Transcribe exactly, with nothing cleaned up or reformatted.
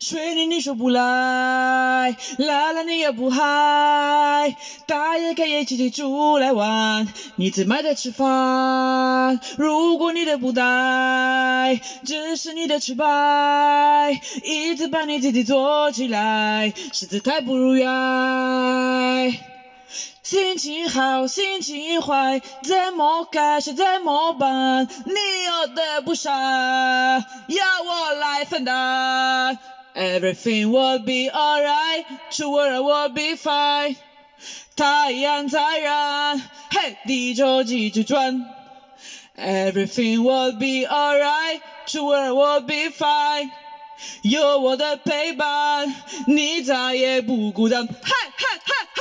水里你说不来，来了你也不嗨，大爷开夜骑出来玩，你只买的吃饭。如果你的布袋只是你的吃白，一直把你自己做起来，实在太不如意。心情好，心情坏，怎么改是怎么办？你有的不傻，要我来分担。Everything will be alright, 出我让我 be fine。太阳在燃，嘿，地球继续转。Everything will be alright, 出我让我 be fine。有我的陪伴，你再也不孤单。嗨嗨嗨！